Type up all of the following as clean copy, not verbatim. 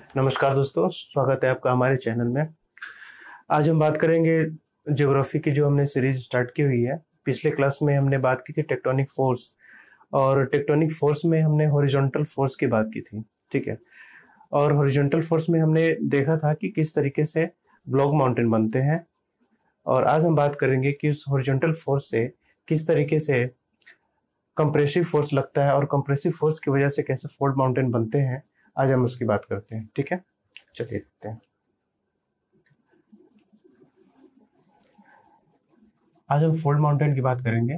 नमस्कार दोस्तों, स्वागत है आपका हमारे चैनल में। आज हम बात करेंगे ज्योग्राफी की जो हमने सीरीज स्टार्ट की हुई है। पिछले क्लास में हमने बात की थी टेक्टोनिक फोर्स, और टेक्टोनिक फोर्स में हमने हॉरिजॉन्टल फोर्स की बात की थी। ठीक है। और हॉरिजॉन्टल फोर्स में हमने देखा था कि किस तरीके से ब्लॉक माउंटेन बनते हैं, और आज हम बात करेंगे कि उस हॉरिजॉन्टल फोर्स से किस तरीके से कंप्रेसिव फोर्स लगता है और कंप्रेसिव फोर्स की वजह से कैसे फोल्ड माउंटेन बनते हैं। आज हम उसकी बात करते हैं। ठीक है, चलिए देखते हैं। आज हम फोल्ड माउंटेन की बात करेंगे।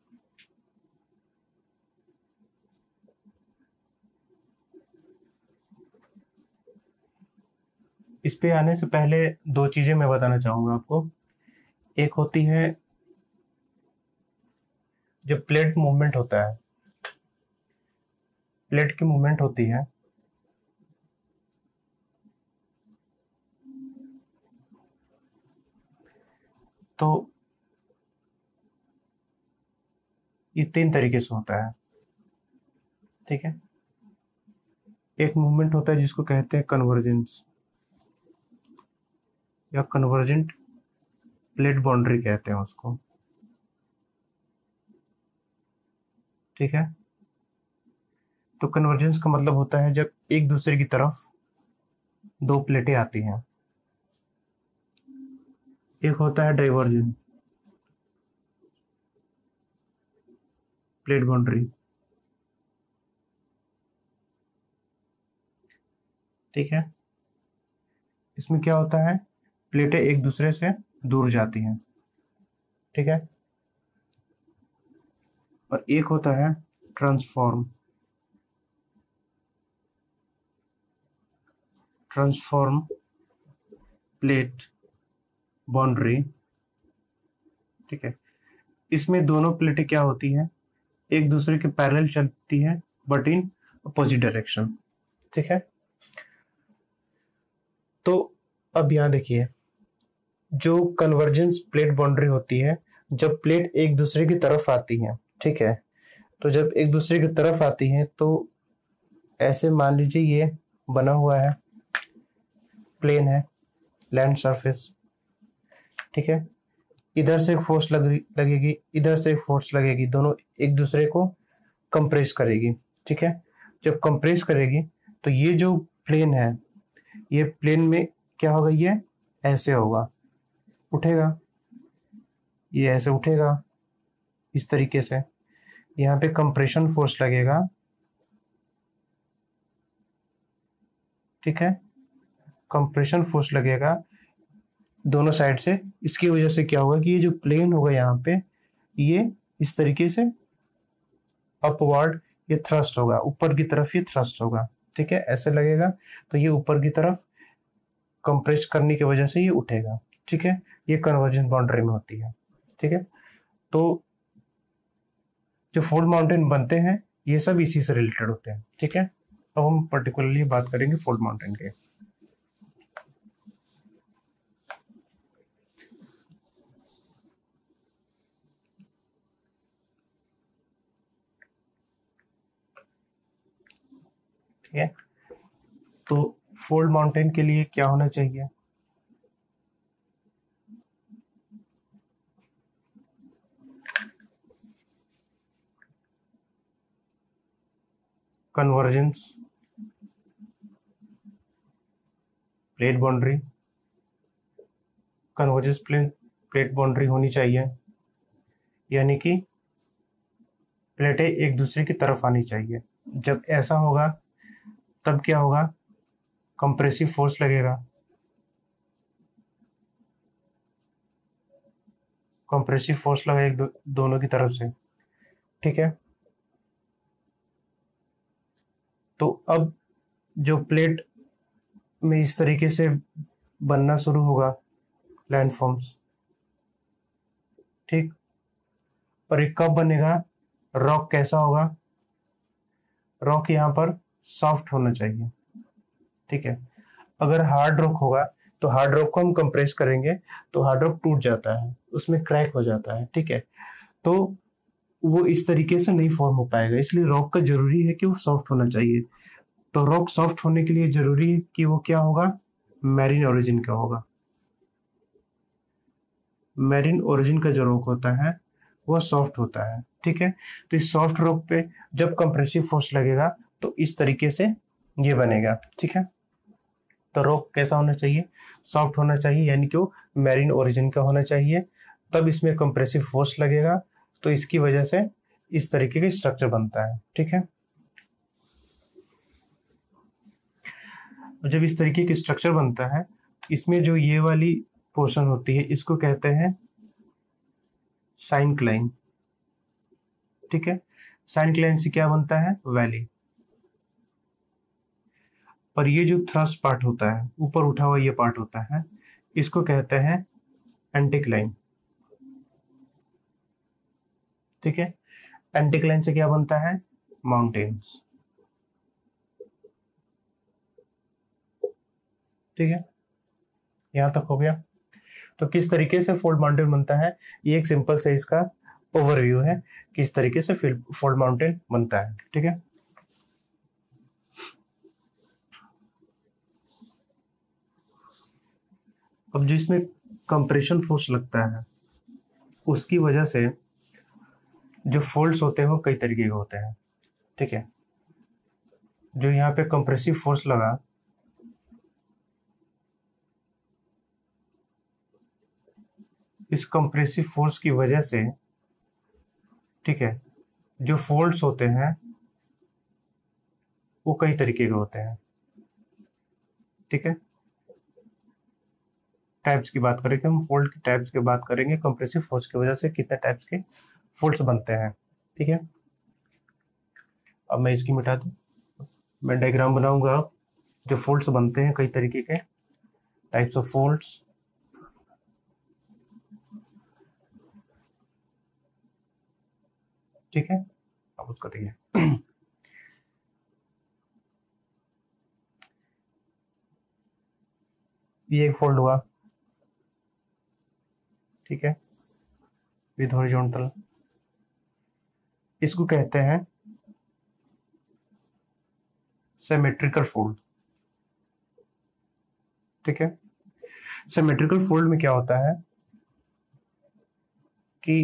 इस पे आने से पहले दो चीजें मैं बताना चाहूंगा आपको। एक होती है जब प्लेट मूवमेंट होता है, प्लेट की मूवमेंट होती है तो ये तीन तरीके से होता है। ठीक है। एक मूवमेंट होता है जिसको कहते हैं कन्वर्जेंस या कन्वर्जेंट प्लेट बाउंड्री कहते हैं उसको। ठीक है। तो कन्वर्जेंस का मतलब होता है जब एक दूसरे की तरफ दो प्लेटें आती हैं। एक होता है डाइवर्जेंट प्लेट बाउंड्री। ठीक है। इसमें क्या होता है, प्लेटें एक दूसरे से दूर जाती हैं। ठीक है। और एक होता है ट्रांसफॉर्म ट्रांसफॉर्म प्लेट बाउंड्री। ठीक है। इसमें दोनों प्लेटें क्या होती हैं, एक दूसरे के पैरेलल चलती हैं बट इन अपोजिट डायरेक्शन। ठीक है। तो अब यहां देखिए, जो कन्वर्जेंस प्लेट बाउंड्री होती है, जब प्लेट एक दूसरे की तरफ आती है। ठीक है। तो जब एक दूसरे की तरफ आती है तो ऐसे मान लीजिए ये बना हुआ है, प्लेन है, लैंड सरफेस। ठीक है। इधर से एक फोर्स लगेगी, इधर से एक फोर्स लगेगी, दोनों एक दूसरे को कंप्रेस करेगी। ठीक है। जब कंप्रेस करेगी तो ये जो प्लेन है, ये प्लेन में क्या होगा, ये ऐसे होगा, उठेगा, ये ऐसे उठेगा इस तरीके से। यहाँ पे कंप्रेशन फोर्स लगेगा। ठीक है। कंप्रेशन फोर्स लगेगा दोनों साइड से। इसकी वजह से क्या होगा कि ये जो प्लेन होगा यहाँ पे, ये इस तरीके से अपवर्ड ये थ्रस्ट होगा, ऊपर की तरफ ये थ्रस्ट होगा। ठीक है, ऐसे लगेगा तो ये ऊपर की तरफ कंप्रेस करने की वजह से ये उठेगा। ठीक है। ये कन्वर्जेंस बाउंड्री में होती है। ठीक है। तो जो फोल्ड माउंटेन बनते हैं ये सब इसी से रिलेटेड होते हैं। ठीक है। अब हम पर्टिकुलरली बात करेंगे फोल्ड माउंटेन के। ठीक है। तो फोल्ड माउंटेन के लिए क्या होना चाहिए, convergence plate boundary, convergence plate boundary होनी चाहिए, यानी कि प्लेटें एक दूसरे की तरफ आनी चाहिए। जब ऐसा होगा तब क्या होगा, कंप्रेसिव फोर्स लगेगा, कंप्रेसिव फोर्स लगेगा दोनों की तरफ से। ठीक है। तो अब जो प्लेट में इस तरीके से बनना शुरू होगा लैंडफॉर्म्स। ठीक। और ये कब बनेगा, रॉक कैसा होगा, रॉक यहाँ पर सॉफ्ट होना चाहिए। ठीक है। अगर हार्ड रॉक होगा तो हार्ड रॉक को हम कंप्रेस करेंगे तो हार्ड रॉक टूट जाता है, उसमें क्रैक हो जाता है। ठीक है। तो वो इस तरीके से नहीं फॉर्म हो पाएगा, इसलिए रॉक का जरूरी है कि वो सॉफ्ट होना चाहिए। तो रॉक सॉफ्ट होने के लिए जरूरी है कि वो क्या होगा, मैरीन ओरिजिन का होगा। मैरीन ओरिजिन का जो रॉक होता है वो सॉफ्ट होता है, ठीक है। तो इस सॉफ्ट रॉक पे जब कंप्रेसिव फोर्स लगेगा तो इस तरीके से ये बनेगा, ठीक है। तो रॉक कैसा होना चाहिए, सॉफ्ट होना चाहिए, यानी कि वो मैरीन ओरिजिन का होना चाहिए, तब इसमें कंप्रेसिव फोर्स लगेगा तो इसकी वजह से इस तरीके का स्ट्रक्चर बनता है, ठीक है। जब इस तरीके की स्ट्रक्चर बनता है, इसमें जो ये वाली पोर्शन होती है इसको कहते हैं साइनक्लाइन, ठीक है। साइनक्लाइन से क्या बनता है, वैली। और ये जो थ्रस्ट पार्ट होता है, ऊपर उठा हुआ ये पार्ट होता है, इसको कहते हैं एंटिक्लाइन, ठीक है। एंटिक्लाइन से क्या बनता है, माउंटेन्स, ठीक है। यहां तक हो गया। तो किस तरीके से फोल्ड माउंटेन बनता है, ये एक सिंपल से इसका ओवरव्यू है, किस तरीके से फोल्ड माउंटेन बनता है, ठीक है। अब जो इसमें कंप्रेशन फोर्स लगता है उसकी वजह से जो फोल्ड्स होते हैं वो कई तरीके के होते हैं, ठीक है। जो यहाँ पे कंप्रेसिव फोर्स लगा, इस कंप्रेसिव फोर्स की वजह से, ठीक है, जो फोल्ड्स होते हैं वो कई तरीके के होते हैं, ठीक है। टाइप्स की बात करेंगे हम, फोल्ड की टाइप्स की बात करेंगे, कंप्रेसिव फोर्स की वजह से कितने टाइप्स के फोल्ड्स बनते हैं, ठीक है। अब मैं इसकी मिटा दूं, मैं डायग्राम बनाऊंगा। जो फोल्ड्स बनते हैं कई तरीके के, टाइप्स ऑफ फोल्ड्स, ठीक है। अब उसको देखिए ये एक फोल्ड हुआ, ठीक है, विद हॉरिजॉन्टल, इसको कहते हैं सिमेट्रिकल फोल्ड, ठीक है। सिमेट्रिकल फोल्ड में क्या होता है कि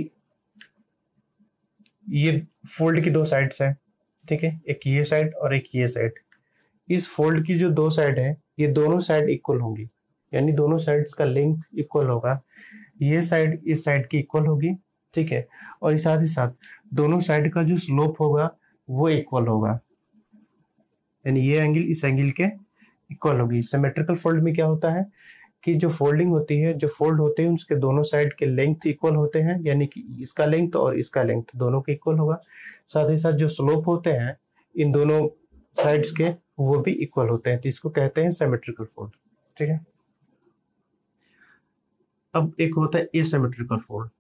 ये फोल्ड की दो साइड्स हैं, ठीक है, एक ये साइड और एक ये साइड। इस फोल्ड की जो दो साइड है, ये दोनों साइड इक्वल होंगी, यानी दोनों साइड्स का लेंथ इक्वल होगा, ये साइड इस साइड की इक्वल होगी, ठीक है। और साथ ही साथ दोनों साइड का जो स्लोप होगा वो इक्वल होगा, यानी ये एंगल इस एंगल के इक्वल होगी। सिमेट्रिकल फोल्ड में क्या होता है कि जो फोल्डिंग होती है, जो फोल्ड होते हैं उसके दोनों साइड के लेंथ इक्वल होते हैं, यानी कि इसका लेंथ और इसका लेंथ दोनों के इक्वल होगा। साथ ही साथ जो स्लोप होते हैं इन दोनों साइड्स के वो भी इक्वल होते हैं, तो इसको कहते हैं सिमेट्रिकल फोल्ड, ठीक है। अब एक होता है एसिमेट्रिकल फोल्ड।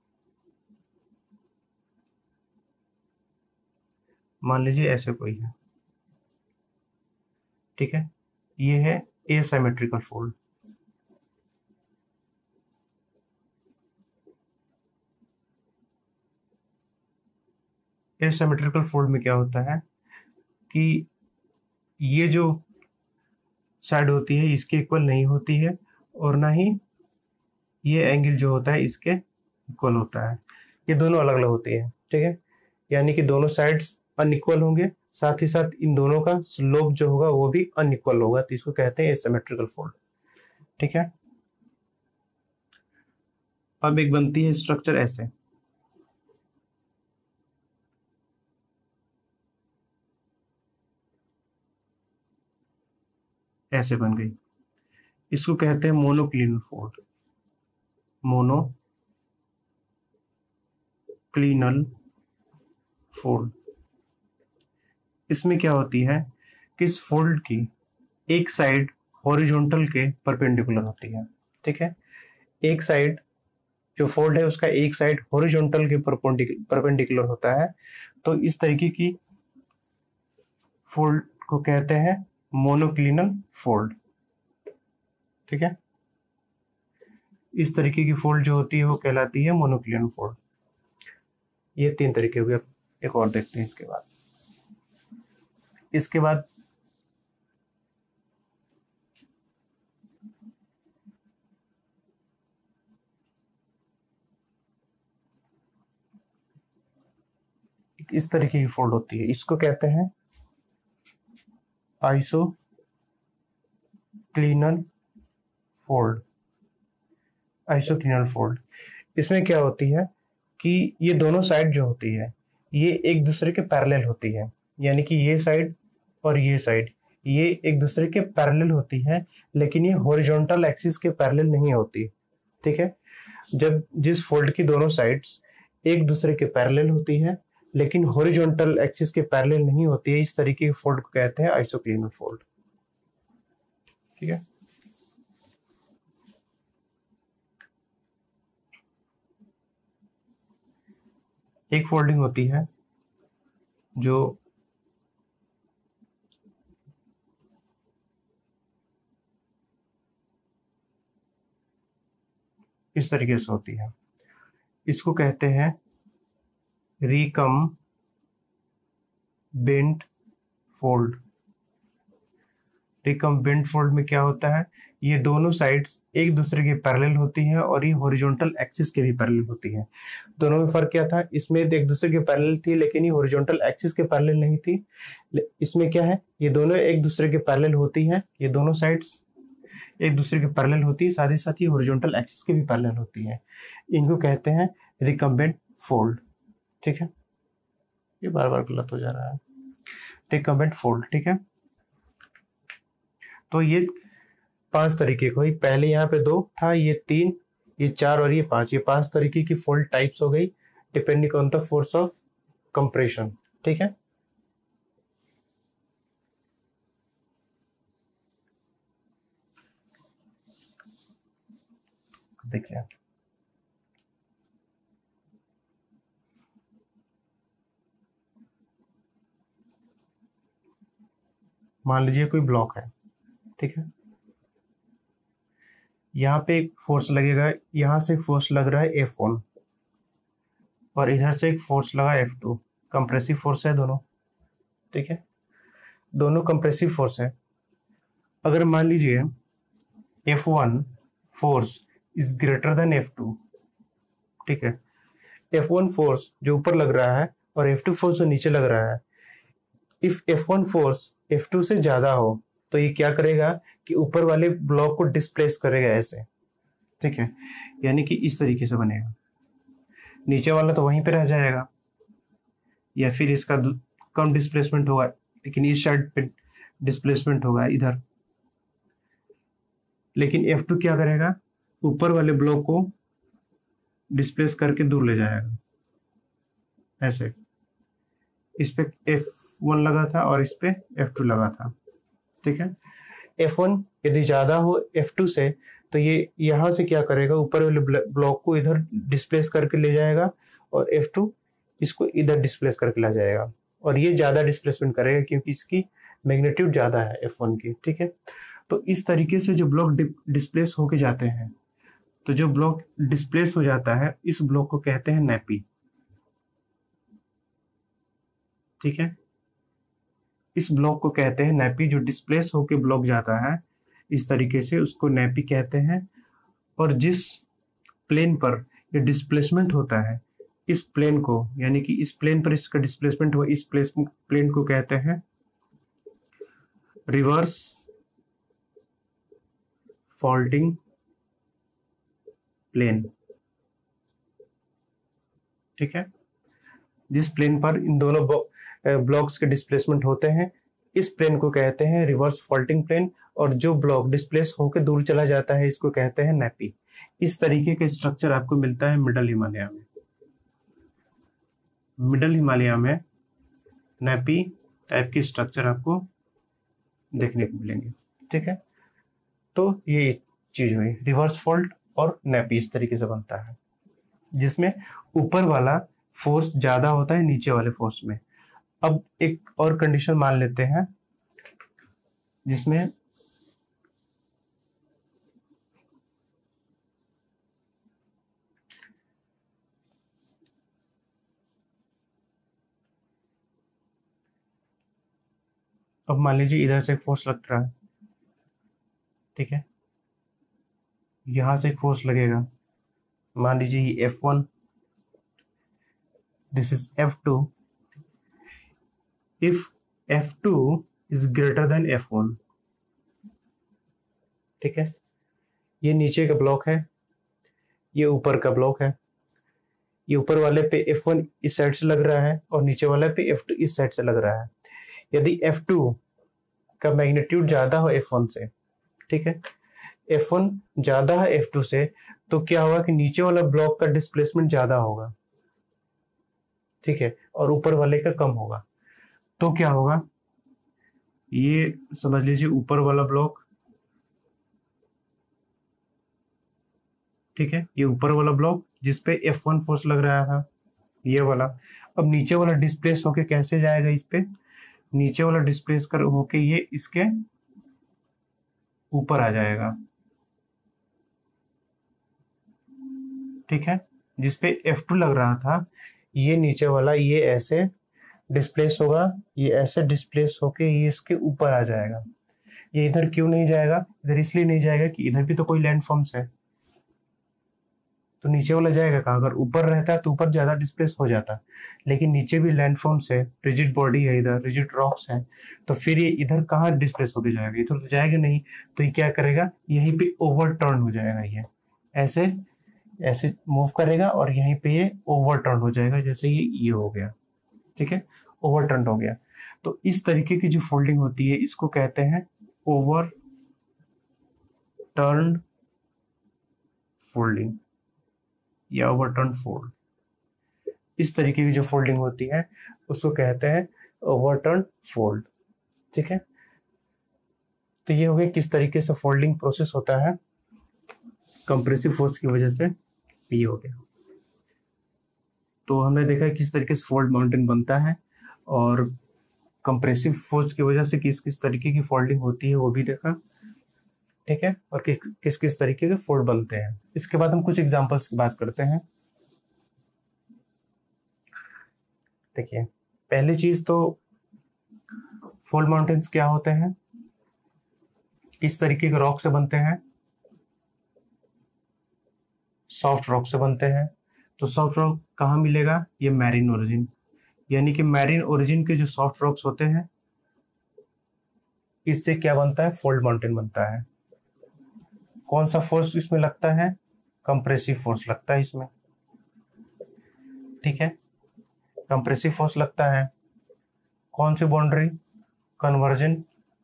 मान लीजिए ऐसे कोई है, ठीक है, ये है एसिमेट्रिकल फोल्ड। एसिमेट्रिकल फोल्ड में क्या होता है कि ये जो साइड होती है इसके इक्वल नहीं होती है, और ना ही ये एंगल जो होता है इसके इक्वल होता है, ये दोनों अलग अलग होती है, ठीक है। यानी कि दोनों साइड्स अनइक्वल होंगे, साथ ही साथ इन दोनों का स्लोप जो होगा वो भी अनइक्वल होगा, तो इसको कहते हैं एसिमेट्रिकल फोल्ड, ठीक है। अब एक बनती है स्ट्रक्चर ऐसे, ऐसे बन गई, इसको कहते हैं मोनोक्लिनल फोल्ड, मोनोक्लिनल फोल्ड। इसमें क्या होती है कि इस फोल्ड की एक साइड हॉरिजॉन्टल के परपेंडिकुलर होती है, ठीक है। एक साइड जो फोल्ड है उसका एक साइड हॉरिजॉन्टल के परपेंडिकुलर होता है, तो इस तरीके की फोल्ड को कहते हैं मोनोक्लिनल फोल्ड, ठीक है। इस तरीके की फोल्ड जो होती है वो कहलाती है मोनोक्लिनल फोल्ड। ये तीन तरीके हो गए, एक और देखते हैं इसके बाद। इस तरीके की फोल्ड होती है, इसको कहते हैं आइसोक्लिनल फोल्ड। आइसोक्लिनल फोल्ड, इसमें क्या होती है कि ये दोनों साइड जो होती है ये एक दूसरे के पैरेलल होती है, यानी कि ये साइड और ये साइड ये एक दूसरे के पैरेलल होती है, लेकिन ये हॉरिजॉन्टल एक्सिस के पैरेलल नहीं होती। ठीक है, जब जिस फोल्ड की दोनों साइड्स एक दूसरे के पैरेलल होती है लेकिन हॉरिजॉन्टल एक्सिस के पैरेलल नहीं होती है, इस तरीके के फोल्ड को कहते हैं आइसोक्लिनल फोल्ड। ठीक है, एक फोल्डिंग होती है जो इस तरीके से होती है, इसको कहते हैं रिकम्बेंट फोल्ड। रिकम्बेंट फोल्ड में क्या होता है, ये दोनों साइड्स एक दूसरे के पैरेलल होती हैं और ये हॉरिजॉन्टल एक्सिस के भी पैरेलल होती हैं। दोनों में फर्क क्या था, इसमें एक दूसरे के पैरेलल थी लेकिन ये हॉरिजॉन्टल एक्सिस के पैरेलल नहीं थी। इसमें क्या है, ये दोनों एक दूसरे के पैरेलल होती हैं, ये दोनों साइड्स एक दूसरे के पैरेलल होती है, साथ ही साथ ये हॉरिजॉन्टल एक्सिस के भी पैरेलल होती है। इनको कहते हैं रिकम्बेंट फोल्ड। ठीक है, ये बार बार गलत हो जा रहा है, रिकम्बेंट फोल्ड। ठीक है, तो ये 5 तरीके को, पहले यहाँ पे 2 था, ये 3, ये 4 और ये 5, ये 5 तरीके की फोल्ड टाइप्स हो गई depending on the force of compression. ठीक है, देखिए मान लीजिए कोई ब्लॉक है। ठीक है, यहाँ पे एक फोर्स लगेगा, यहाँ से एक फोर्स लग रहा है F1 और इधर से एक फोर्स लगा F2, कंप्रेसिव फोर्स है दोनों। ठीक है, दोनों कंप्रेसिव फोर्स है। अगर मान लीजिए F1 force is greater then F2, ठीक है, F1 फोर्स जो ऊपर लग रहा है और F2 फोर्स जो नीचे लग रहा है, इफ F1 फोर्स F2 से ज्यादा हो तो ये क्या करेगा कि ऊपर वाले ब्लॉक को डिस्प्लेस करेगा ऐसे। ठीक है, यानी कि इस तरीके से बनेगा, नीचे वाला तो वहीं पे रह जाएगा या फिर इसका कम डिस्प्लेसमेंट होगा लेकिन इस साइड पे डिस्प्लेसमेंट होगा इधर। लेकिन F2 क्या करेगा, ऊपर वाले ब्लॉक को डिस्प्लेस करके दूर ले जाएगा ऐसे। इस पे F1 लगा था और इस पे F2 लगा था। ठीक है, F1 यदि ज्यादा हो F2 से तो ये यहां से क्या करेगा, ऊपर वाले ब्लॉक को इधर डिस्प्लेस करके ले जाएगा और F2 इसको इधर डिस्प्लेस करके ला जाएगा, और ये ज्यादा डिस्प्लेसमेंट करेगा क्योंकि इसकी मैग्नीट्यूड ज्यादा है F1 की। ठीक है, तो इस तरीके से जो ब्लॉक डिस्प्लेस होके जाते हैं, तो जो ब्लॉक डिस्प्लेस हो जाता है इस ब्लॉक को कहते हैं नैपी। ठीक है, इस ब्लॉक को कहते हैं नैपी, जो डिस्प्लेस होके ब्लॉक जाता है इस तरीके से उसको नैपी कहते हैं। और जिस प्लेन पर ये डिस्प्लेसमेंट होता है इस प्लेन को, यानी कि इस प्लेन पर इसका डिस्प्लेसमेंट हुआ, इस प्लेन को कहते हैं रिवर्स फॉल्टिंग प्लेन। ठीक है, जिस प्लेन पर इन दोनों ब्लॉक्स के डिस्प्लेसमेंट होते हैं इस प्लेन को कहते हैं रिवर्स फॉल्टिंग प्लेन, और जो ब्लॉक डिस्प्लेस होकर दूर चला जाता है इसको कहते हैं नैपी। इस तरीके का स्ट्रक्चर आपको मिलता है मिडल हिमालय में। मिडल हिमालय में नैपी टाइप की स्ट्रक्चर आपको देखने को मिलेंगे। ठीक है, तो ये चीज हुई रिवर्स फॉल्ट और नैपी इस तरीके से बनता है, जिसमें ऊपर वाला फोर्स ज्यादा होता है नीचे वाले फोर्स में। अब एक और कंडीशन मान लेते हैं जिसमें अब मान लीजिए इधर से एक फोर्स लग रहा है। ठीक है, यहां से एक फोर्स लगेगा, मान लीजिए F1, this is F2, if F2 is greater than F1। ठीक है, ये नीचे का ब्लॉक है, ये ऊपर का ब्लॉक है। ये ऊपर वाले पे F1 इस साइड से लग रहा है और नीचे वाले पे F2 इस साइड से लग रहा है। यदि F2 का मैग्नीट्यूड ज्यादा हो F1 से, ठीक है, F1 ज्यादा है F2 से, तो क्या होगा कि नीचे वाला ब्लॉक का डिस्प्लेसमेंट ज्यादा होगा, ठीक है, और ऊपर वाले का कम होगा। तो क्या होगा, ये समझ लीजिए ऊपर वाला ब्लॉक, ठीक है, ये ऊपर वाला ब्लॉक जिसपे F1 फोर्स लग रहा था, ये वाला। अब नीचे वाला डिस्प्लेस होके कैसे जाएगा इस पे, नीचे वाला डिस्प्लेस कर होके ये इसके ऊपर आ जाएगा, ठीक है, जिसपे F2 लग रहा था, ये नीचे वाला ये ऐसे डिस्प्लेस होगा, ये ऐसे डिस्प्लेस होके ये इसके ऊपर आ जाएगा। ये इधर क्यों नहीं जाएगा, इधर इसलिए नहीं जाएगा कि इधर भी तो कोई लैंड फॉर्म्स है, तो नीचे वाला जाएगा कहाँ, अगर ऊपर रहता तो ऊपर ज्यादा डिस्प्लेस हो जाता, लेकिन नीचे भी लैंडफॉर्म्स है, रिजिड बॉडी है, इधर रिजिड रॉक्स है, तो फिर ये इधर कहाँ डिस्प्लेस होके जाएगा, इधर तो जाएगा नहीं। तो ये क्या करेगा, यहीं पे ओवरटर्न हो जाएगा, ये ऐसे ऐसे मूव करेगा और यहीं पे ये ओवरटर्न हो जाएगा, जैसे ये हो गया, ठीक है, ओवरटर्न हो गया। तो इस तरीके की जो फोल्डिंग होती है इसको कहते हैं ओवर टर्न फोल्डिंग या ओवरटर्न फोल्ड। इस तरीके की जो फोल्डिंग होती है उसको कहते हैं ओवरटर्न फोल्ड, ठीक है। तो ये हो गया किस तरीके से फोल्डिंग प्रोसेस होता है कंप्रेसिव फोर्स की वजह से, ये हो गया। तो हमने देखा किस तरीके से फोल्ड माउंटेन बनता है और कंप्रेसिव फोर्स की वजह से किस किस तरीके की फोल्डिंग होती है वो भी देखा, ठीक है, और किस किस तरीके के फोल्ड बनते हैं। इसके बाद हम कुछ एग्जांपल्स की बात करते हैं। देखिए, पहली चीज तो फोल्ड माउंटेन्स क्या होते हैं, किस तरीके के रॉक से बनते हैं, सॉफ्ट रॉक से बनते हैं। तो सॉफ्ट रॉक कहाँ मिलेगा, ये मैरीन ओरिजिन, यानी कि मैरीन ओरिजिन के जो सॉफ्ट रॉक्स होते हैं इससे क्या बनता है, फोल्ड माउंटेन बनता है। कौन सा फोर्स इसमें लगता है, कंप्रेसिव फोर्स लगता है इसमें, ठीक है, कंप्रेसिव फोर्स लगता है। कौन सी बाउंड्री, कन्वर्जन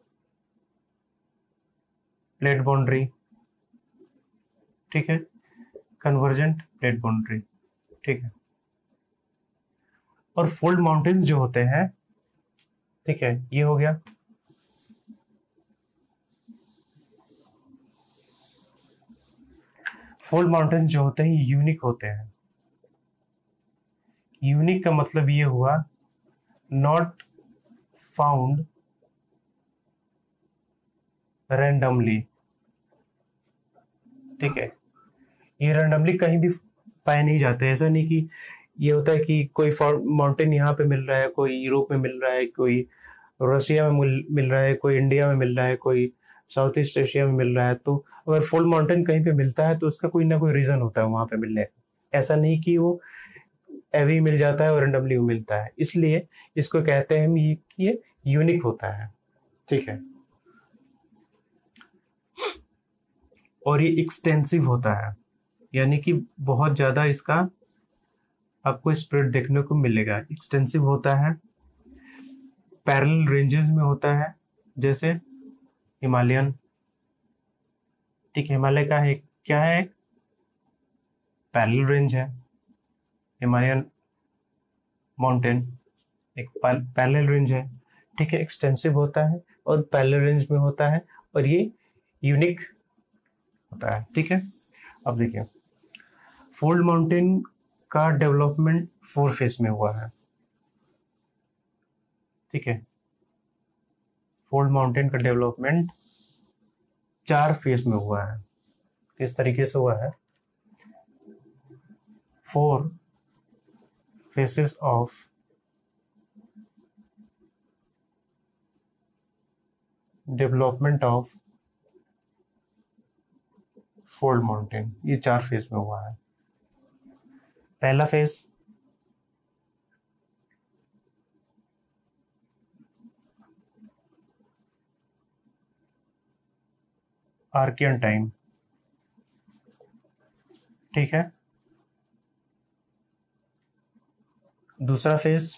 प्लेट बाउंड्री, ठीक है, कन्वर्जेंट प्लेट बाउंड्री, ठीक है। और फोल्ड माउंटेन्स जो होते हैं, ठीक है, ये हो गया। फोल्ड माउंटेन्स जो होते हैं ये यूनिक होते हैं। यूनिक का मतलब ये हुआ नॉट फाउंड रैंडमली, ठीक है, ये रैंडमली कहीं भी पाए नहीं जाते। ऐसा नहीं कि ये होता है कि कोई माउंटेन यहाँ पे मिल रहा है, कोई यूरोप में मिल रहा है, कोई रशिया में मिल रहा है, कोई इंडिया में मिल रहा है, कोई साउथ ईस्ट एशिया में मिल रहा है। तो अगर फोल्ड माउंटेन कहीं पे मिलता है तो उसका कोई ना कोई रीजन होता है वहां पे मिलने का। ऐसा नहीं कि वो एवी मिल जाता है और रैंडमली मिलता है, इसलिए इसको कहते हैं हम ये यूनिक होता है, ठीक है। और ये एक्सटेंसिव होता है, यानी कि बहुत ज्यादा इसका आपको स्प्रेड देखने को मिलेगा। एक्सटेंसिव होता है, पैरेलल रेंजेस में होता है, जैसे हिमालयन, ठीक है, हिमालय का है क्या है, पैरेलल रेंज है हिमालयन माउंटेन, एक पैरेलल रेंज है, ठीक है, एक्सटेंसिव होता है और पैरेलल रेंज में होता है और ये यूनिक होता है, ठीक है। अब देखिए, फोल्ड माउंटेन का डेवलपमेंट 4 फेज में हुआ है, ठीक है। फोल्ड माउंटेन का डेवलपमेंट 4 फेज में हुआ है। किस तरीके से हुआ है, 4 phases of development of fold mountain, ये 4 फेज में हुआ है। पहला फेज आर्कियन टाइम, ठीक है। दूसरा phase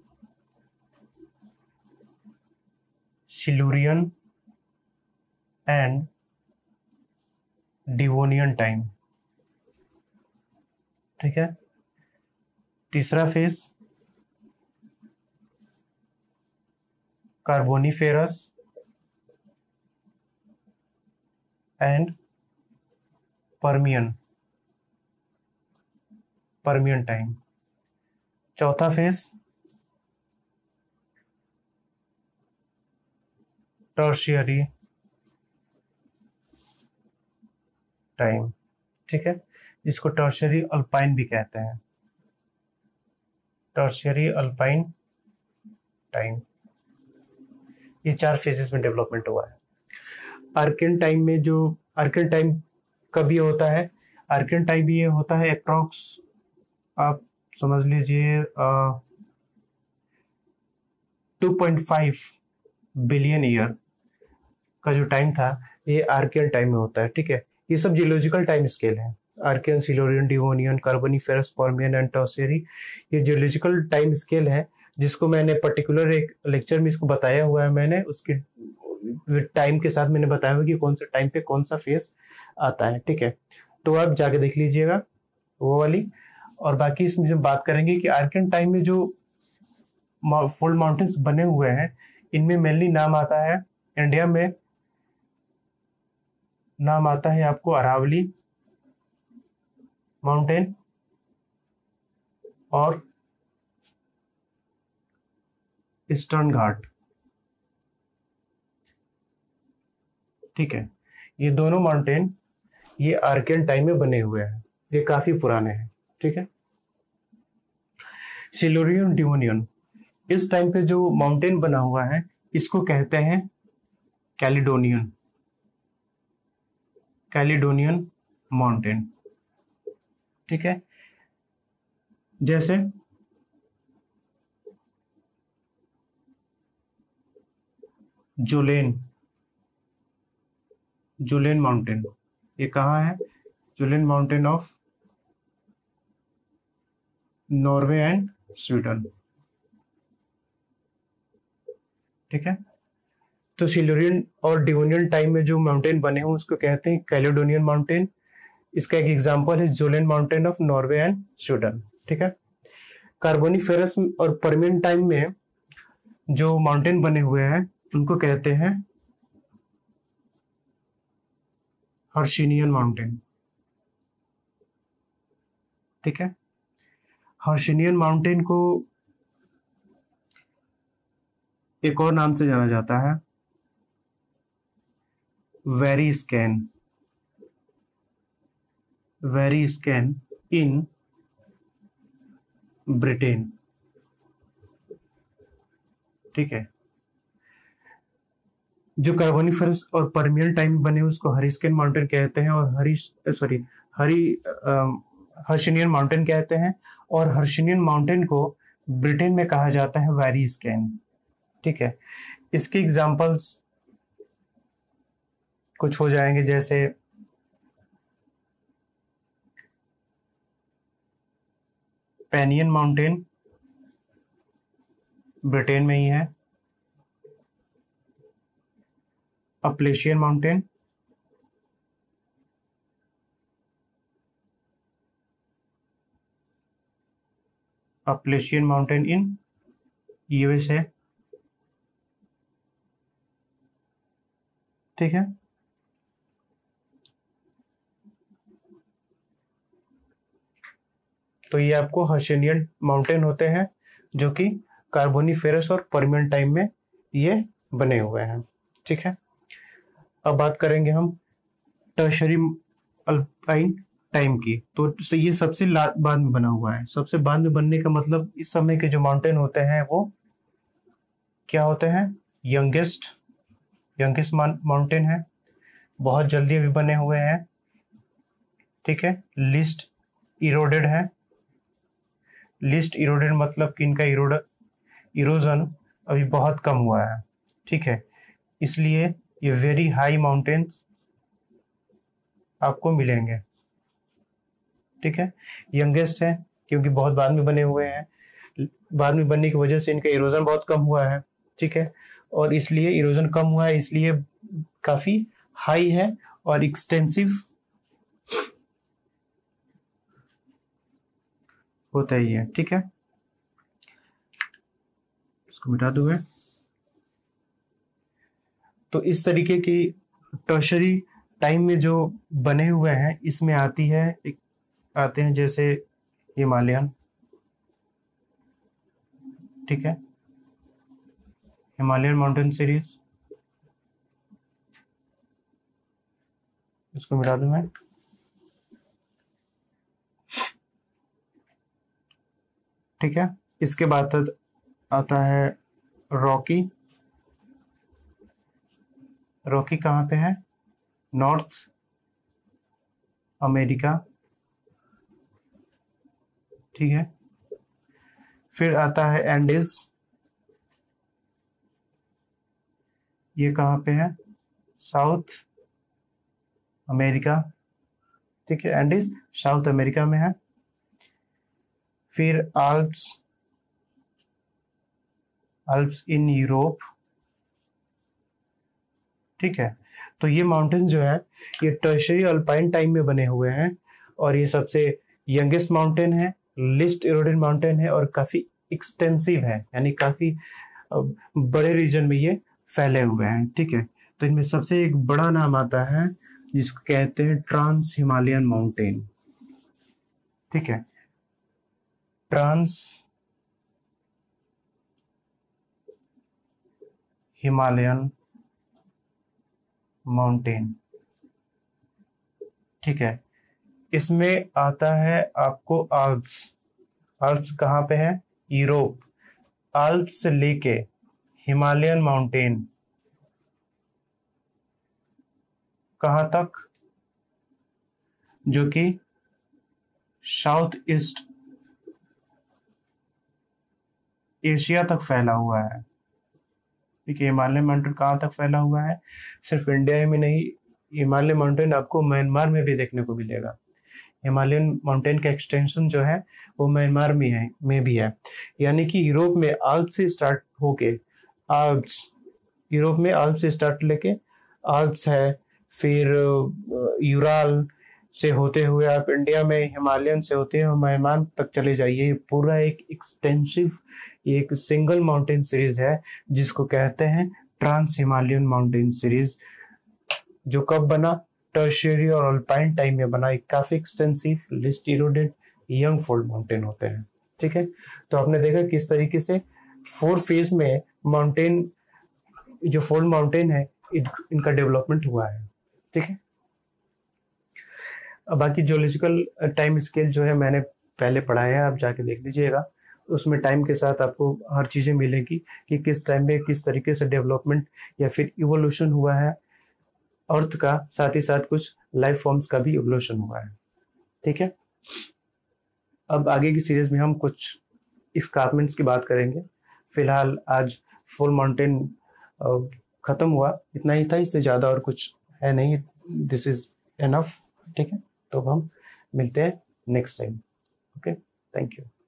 Silurian and Devonian time, ठीक है। तीसरा phase Carboniferous and Permian time. चौथा फेज टर्शियरी टाइम, ठीक है। इसको टर्शियरी अल्पाइन भी कहते हैं, टर्शियरी अल्पाइन टाइम। ये 4 फेजेस में डेवलपमेंट हुआ है। आर्कियन टाइम में जो आर्कियन टाइम कब ये होता है, आर्कियन टाइम ये होता है अप्रॉक्स आप समझ लीजिए 2.5 बिलियन ईयर का जो टाइम था ये आर्कियन टाइम में होता है, ठीक है। ये सब जियोलॉजिकल टाइम स्केल है, Archean, Silurian, Devonian, Carboniferous, Permian and Tertiary. ये जियोलॉजिकल टाइम स्केल है जिसको मैंने पर्टिकुलर एक लेक्चर में इसको बताया हुआ है। मैंने उसकी टाइम के साथ मैंने बताया हुआ कि कौन सा टाइम पे कौन सा फेज आता है, ठीक है। तो आप जाके देख लीजिएगा वो वाली। और बाकी इसमें जब बात करेंगे कि आर्कियन टाइम में जो फोल्ड माउंटेन्स बने हुए हैं इनमें मेनली नाम आता है, इंडिया में नाम आता है आपको अरावली माउंटेन और ईस्टर्न घाट, ठीक है। ये दोनों माउंटेन ये आर्कियन टाइम में बने हुए हैं, ये काफी पुराने हैं, ठीक है। सिल्यूरियन, डिवोनियन, इस टाइम पे जो माउंटेन बना हुआ है इसको कहते हैं कैलिडोनियन माउंटेन, ठीक है। जैसे जुलेन माउंटेन, ये कहाँ है, जुलेन mountain of Norway and Sweden, ठीक है। तो सिल्यूरियन और डिवोनियन टाइम में जो माउंटेन बने हैं उसको कहते हैं कैलिडोनियन माउंटेन। इसका एक एग्जांपल है जुलेन mountain of Norway and Sweden, ठीक है। कार्बोनिफेरस और पर्मियन टाइम में जो माउंटेन बने हुए हैं उनको कहते हैं हर्शिनियन माउंटेन, ठीक है। हर्शिनियन माउंटेन को एक और नाम से जाना जाता है वेरी स्कैन इन ब्रिटेन, ठीक है। जो कार्बोनिफेरस और पर्मियन टाइम बने उसको हरिस्केन माउंटेन कहते हैं और हर्शिनियन माउंटेन कहते हैं। और हर्शिनियन माउंटेन को ब्रिटेन में कहा जाता है वेरी स्कैन, ठीक है। इसके एग्जांपल्स कुछ हो जाएंगे, जैसे पेनियन माउंटेन ब्रिटेन में ही है, अपलेशियन माउंटेन, इन यूएसए, ठीक है। तो ये आपको हर्शिनियन माउंटेन होते हैं जो कि कार्बोनिफेरस और पर्मियन टाइम में ये बने हुए हैं, ठीक है। अब बात करेंगे हम टर्शरी अल्पाइन टाइम की। तो ये सबसे बाद में बना हुआ है। सबसे बाद में बनने का मतलब इस समय के जो माउंटेन होते हैं वो क्या होते हैं, यंगेस्ट माउंटेन है, बहुत जल्दी अभी बने हुए हैं, ठीक है। लिस्ट इरोडेड है, मतलब कि इनका इरोजन अभी बहुत कम हुआ है, ठीक है। इसलिए ये वेरी हाई माउंटेन्स आपको मिलेंगे। ठीक है, यंगेस्ट है क्योंकि बहुत बाद में बने हुए हैं, बाद में बनने की वजह से इनका इरोजन बहुत कम हुआ है। ठीक है, और इसलिए इरोजन कम हुआ है, इसलिए काफी हाई है और एक्सटेंसिव होता ही है। ठीक है, इसको मिटा दूं मैं। तो इस तरीके की टर्शरी टाइम में जो बने हुए हैं इसमें आती है आते हैं जैसे हिमालयन। ठीक है, हिमालयन माउंटेन सीरीज, इसको मिटा दूं मैं। ठीक है, इसके बाद आता है रॉकी। रॉकी कहाँ पे है? North America. ठीक है, फिर आता है एंडीज। ये कहाँ पे है? South America. ठीक है, एंडीज साउथ अमेरिका में है। फिर आल्प्स, आल्प्स इन यूरोप। ठीक है, तो ये माउंटेन्स जो है ये टर्शरी अल्पाइन टाइम में बने हुए हैं और ये सबसे यंगेस्ट माउंटेन है, लिस्ट इरोडेड माउंटेन है और काफी एक्सटेंसिव है, यानी काफी बड़े रीजन में ये फैले हुए हैं। ठीक है, तो इनमें सबसे एक बड़ा नाम आता है जिसको कहते हैं ट्रांस हिमालयन माउंटेन। ठीक है, ट्रांस हिमालयन माउंटेन। ठीक है, इसमें आता है आपको आल्प्स। आल्प्स कहाँ पे है? यूरोप। आल्प्स से लेके हिमालयन माउंटेन कहाँ तक? जो कि साउथ ईस्ट एशिया तक फैला हुआ है। ठीक है, हिमालय माउंटेन कहाँ तक फैला हुआ है? सिर्फ इंडिया में नहीं, हिमालय माउंटेन आपको म्यांमार में भी देखने को मिलेगा। हिमालयन माउंटेन का एक्सटेंशन जो है वो म्यांमार में भी है। यानी कि यूरोप में आल्प्स से स्टार्ट होके आल्प्स, यूरोप में आल्प्स से स्टार्ट लेके आल्प्स है, फिर यूराल से होते हुए आप इंडिया में हिमालयन से होते हुए म्यांमार तक चले जाइए। पूरा एक एक्सटेंसिव एक सिंगल माउंटेन सीरीज है जिसको कहते हैं ट्रांस हिमालयन माउंटेन सीरीज, जो कब बना? टर्शियरी और अल्पाइन टाइम में बना। एक काफी extensive least eroded young fold mountain होते हैं। ठीक है, तो आपने देखा किस तरीके से 4 फेज में माउंटेन, जो फोल्ड माउंटेन है इनका डेवलपमेंट हुआ है। ठीक है, अब बाकी जियोलॉजिकल टाइम स्केल जो है मैंने पहले पढ़ाया है, आप जाके देख लीजिएगा। उसमें टाइम के साथ आपको हर चीजें मिलेगी कि किस टाइम में किस तरीके से डेवलपमेंट या फिर इवोल्यूशन हुआ है अर्थ का, साथ ही साथ कुछ लाइफ फॉर्म्स का भी इवोल्यूशन हुआ है। ठीक है, अब आगे की सीरीज में हम कुछ एस्कार्पमेंट्स की बात करेंगे। फिलहाल आज फुल माउंटेन खत्म हुआ, इतना ही था, इससे ज्यादा और कुछ है नहीं। This is enough. ठीक है, तो हम मिलते हैं next time. Okay, thank you.